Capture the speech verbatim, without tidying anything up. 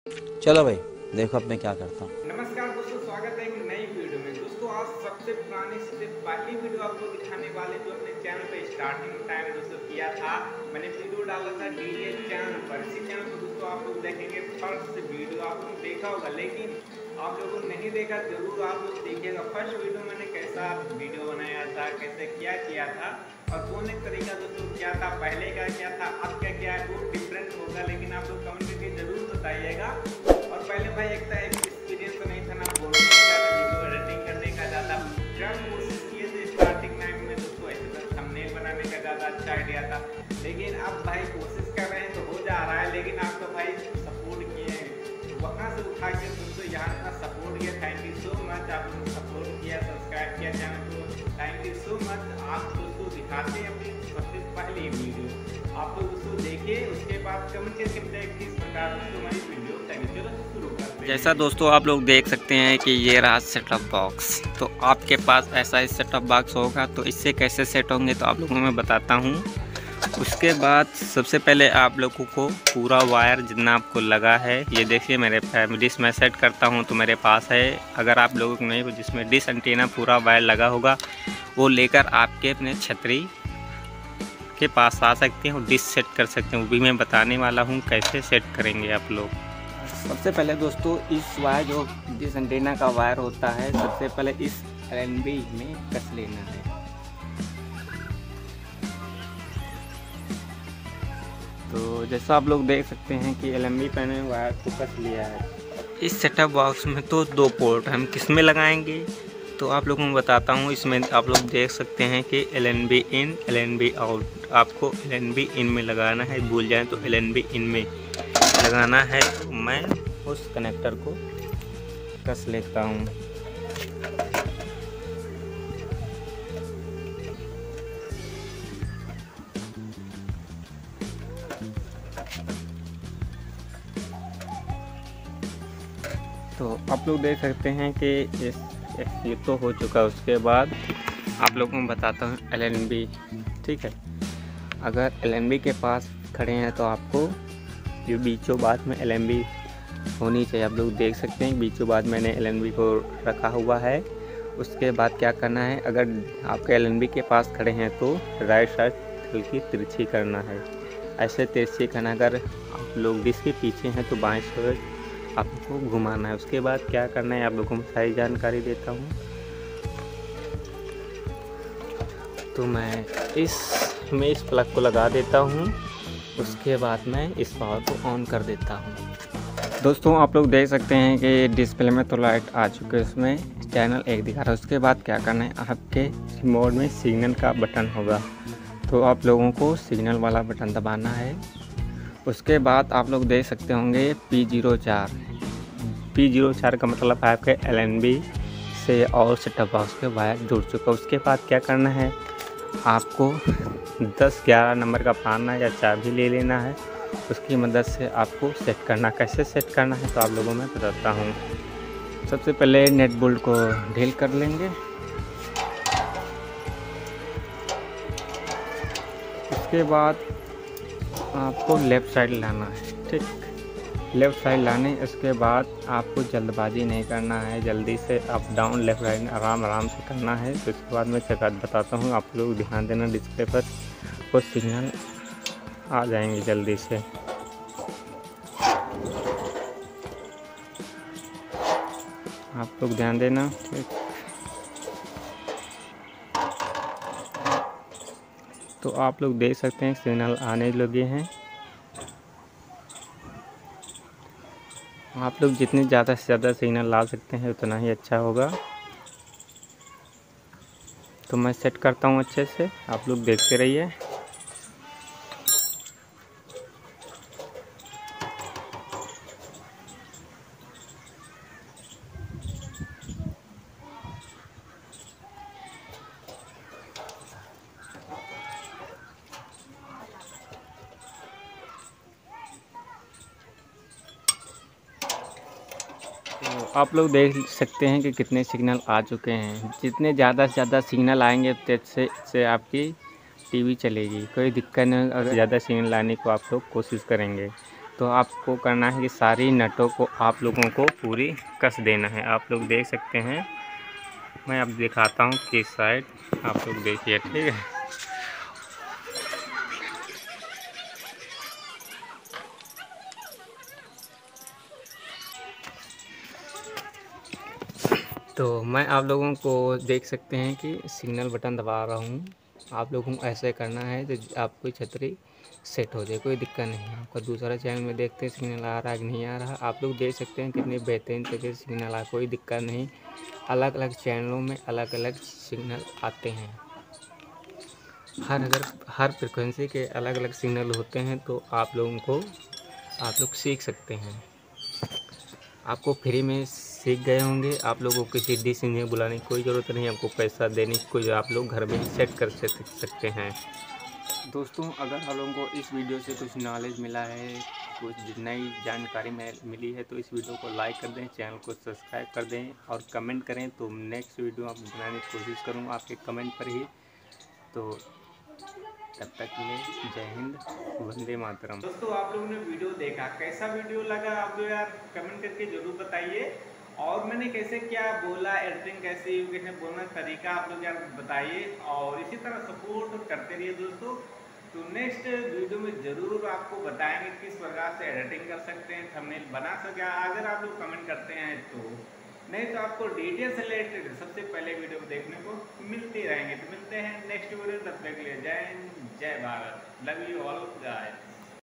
चलो भाई देखो अब मैं क्या करता हूँ। नमस्कार दोस्तों, स्वागत है एक नई वीडियो में। दोस्तों आज सबसे पुरानी सबसे पहली वीडियो आपको दिखाने वाले जो अपने चैनल पे स्टार्टिंग टाइम दोस्तों किया था। मैंने वीडियो डाला था डीजे चैनल पर। इसी चैनल पर दोस्तों आप लोग देखेंगे फर्स्ट वीडियो आप लोग देखा होगा, लेकिन आप लोगों ने नहीं देखा जरूर आप लोग देखिएगा। फर्स्ट वीडियो मैंने कैसा वीडियो बनाया था, कैसे क्या किया था और कौन एक तरीका दोस्तों क्या था, पहले का क्या था, अब क्या क्या है, वो डिफरेंट होगा। लेकिन आप लोग कमेंट करके जरूर बताइएगा। और पहले भाई एक था एक एक्सपीरियंस तो नहीं था ना बोलने का, ना वीडियो एडिटिंग करने का ज़्यादा। जब कोशिश किए थे स्टार्टिंग टाइम में दोस्तों ऐसे तो थंबनेल बनाने का ज़्यादा अच्छा आइडिया था, लेकिन अब भाई कोशिश कर रहे हैं तो हो जा रहा है। लेकिन आप तो भाई सपोर्ट किए हैं, वहाँ से उठा के दोस्तों यहाँ का सपोर्ट किया। थैंक यू सो मच, आप लोग सपोर्ट किया, सब्सक्राइब किया चैनल को, थैंक यू सो मच। आप दोस्तों दिखाते हैं अपनी सबसे पहली वीडियो, आप लोग दोस्तों देखिए, उसके बाद कमेंट करके बताइए किस प्रकार दोस्तों हमारी वीडियो। चलो शुरू करते हैं। जैसा दोस्तों आप लोग देख सकते हैं कि ये रहा सेटअप बॉक्स। तो आपके पास ऐसा ही सेटअप बॉक्स होगा, तो इससे कैसे सेट होंगे तो आप लोगों को मैं बताता हूँ। उसके बाद सबसे पहले आप लोगों को पूरा वायर जितना आपको लगा है, ये देखिए मेरे फैमिलीज में सेट करता हूँ तो मेरे पास है। अगर आप लोगों को नहीं, जिसमें डिश एंटीना पूरा वायर लगा होगा वो लेकर आपके अपने छतरी के पास आ सकते हैं और डिश सेट कर सकते हैं। वो भी मैं बताने वाला हूँ कैसे सेट करेंगे आप लोग। सबसे पहले दोस्तों इस वायर जो डिश एंटीना का वायर होता है, सबसे पहले इस एल एन बी में कस लेना है। तो जैसा आप लोग देख सकते हैं कि एल एन बी पे मैंने वायर को कस लिया है। इस सेटअप बॉक्स में तो दो पोर्ट हम किस में लगाएंगे तो आप लोगों को बताता हूँ। इसमें आप लोग देख सकते हैं कि L N B in, L N B out. आपको एल एन बी इन में लगाना है, भूल जाए तो एल एन बी इन में लगाना है। तो मैं उस कनेक्टर को कस लेता हूँ। तो आप लोग देख सकते हैं कि इस ये तो हो चुका। उसके बाद आप लोगों को बताता हूँ एल एन बी, ठीक है। अगर एल एन बी के पास खड़े हैं तो आपको ये बीचों बाद में एल एन बी होनी चाहिए। आप लोग देख सकते हैं बीचों बाद मैंने एल एन बी को रखा हुआ है। उसके बाद क्या करना है, अगर आपके एल एन बी के पास खड़े हैं तो राइट साइड हल्की तिरछी करना है, ऐसे तिरछी करना। अगर आप लोग डिश के पीछे हैं तो बाएं साइड आपको घुमाना है। उसके बाद क्या करना है आप लोगों को सारी जानकारी देता हूँ। तो मैं इस में इस प्लग को लगा देता हूँ। उसके बाद मैं इस पावर को ऑन कर देता हूँ। दोस्तों आप लोग देख सकते हैं कि डिस्प्ले में तो लाइट आ चुकी है, उसमें चैनल एक दिखा रहा है। उसके बाद क्या करना है, आपके रिमोट में सिग्नल का बटन होगा, तो आप लोगों को सिग्नल वाला बटन दबाना है। उसके बाद आप लोग देख सकते होंगे पी ज़ीरो चार। पी ज़ीरो चार का मतलब है आपके एल एन बी से और सेटअप बॉक्स के वायर जुड़ चुका। उसके बाद क्या करना है, आपको दस ग्यारह नंबर का पाना या चाबी ले लेना है। उसकी मदद से आपको सेट करना, कैसे सेट करना है तो आप लोगों में बताता हूँ। सबसे पहले नेट बोल्ट को ढील कर लेंगे। उसके बाद आपको लेफ़्ट साइड लाना है, ठीक, लेफ़्ट साइड लाने। उसके बाद आपको जल्दबाजी नहीं करना है, जल्दी से अप डाउन लेफ़्ट राइट आराम आराम से करना है। तो उसके बाद मैं चकात बताता हूँ, आप लोग ध्यान देना डिस्प्ले पर, वो सिग्नल आ जाएंगे जल्दी से। आप लोग ध्यान देना, ठीक। तो आप लोग देख सकते हैं सिग्नल आने लगे हैं। आप लोग जितने ज़्यादा से ज़्यादा सिग्नल ला सकते हैं उतना ही अच्छा होगा। तो मैं सेट करता हूँ अच्छे से, आप लोग देखते रहिए। तो आप लोग देख सकते हैं कि कितने सिग्नल आ चुके हैं। जितने ज़्यादा से ज़्यादा सिग्नल आएंगे उससे से आपकी टीवी चलेगी, कोई दिक्कत नहीं। अगर ज़्यादा सिग्नल लाने को आप लोग कोशिश करेंगे तो आपको करना है कि सारी नटों को आप लोगों को पूरी कस देना है। आप लोग देख सकते हैं, मैं अब दिखाता हूँ किस साइड, आप लोग देखिए, ठीक है। तो मैं आप लोगों को देख सकते हैं कि सिग्नल बटन दबा रहा हूँ। आप लोगों को ऐसे करना है तो आपकी छतरी सेट हो जाए, कोई दिक्कत नहीं है। आपका दूसरा चैनल में देखते हैं सिग्नल आ रहा है कि नहीं आ रहा। आप लोग देख सकते हैं कितने बेहतरीन तरीके से सिग्नल आ, कोई दिक्कत नहीं। अलग अलग चैनलों में अलग अलग सिग्नल आते हैं। हर अगर हर फ्रिक्वेंसी के अलग अलग सिग्नल होते हैं, तो आप लोगों को आप लोग सीख सकते हैं। आपको फ्री में सीख गए होंगे। आप लोगों को किसी डिश इंजीनियर बुलाने की कोई ज़रूरत नहीं, आपको पैसा देने की कोई, आप लोग घर में ही सेट कर सकते हैं। दोस्तों, अगर आप लोगों को इस वीडियो से कुछ नॉलेज मिला है, कुछ नई जानकारी मिली है, तो इस वीडियो को लाइक कर दें, चैनल को सब्सक्राइब कर दें और कमेंट करें। तो नेक्स्ट वीडियो आप बनाने की कोशिश करूँगा आपके कमेंट पर ही। तो तब तक के लिए जय हिंद, वंदे मातरम। दोस्तों, आप लोगों ने वीडियो देखा, कैसा वीडियो लगा आप लोग यार कमेंट करके जरूर बताइए। और मैंने कैसे क्या बोला, एडिटिंग कैसे कैसे बोलना तरीका आप लोग यार बताइए, और इसी तरह सपोर्ट करते रहिए दोस्तों। तो नेक्स्ट वीडियो में जरूर आपको बताएंगे किस प्रकार से एडिटिंग कर सकते हैं, थंबनेल बना सके, अगर आप लोग कमेंट करते हैं तो। नहीं तो आपको डिटेल से रिलेटेड सबसे पहले वीडियो देखने को मिलते रहेंगे। तो मिलते हैं नेक्स्ट वीडियो, तब तक के लिए जय हिंद, जय Bharat, love you all guys.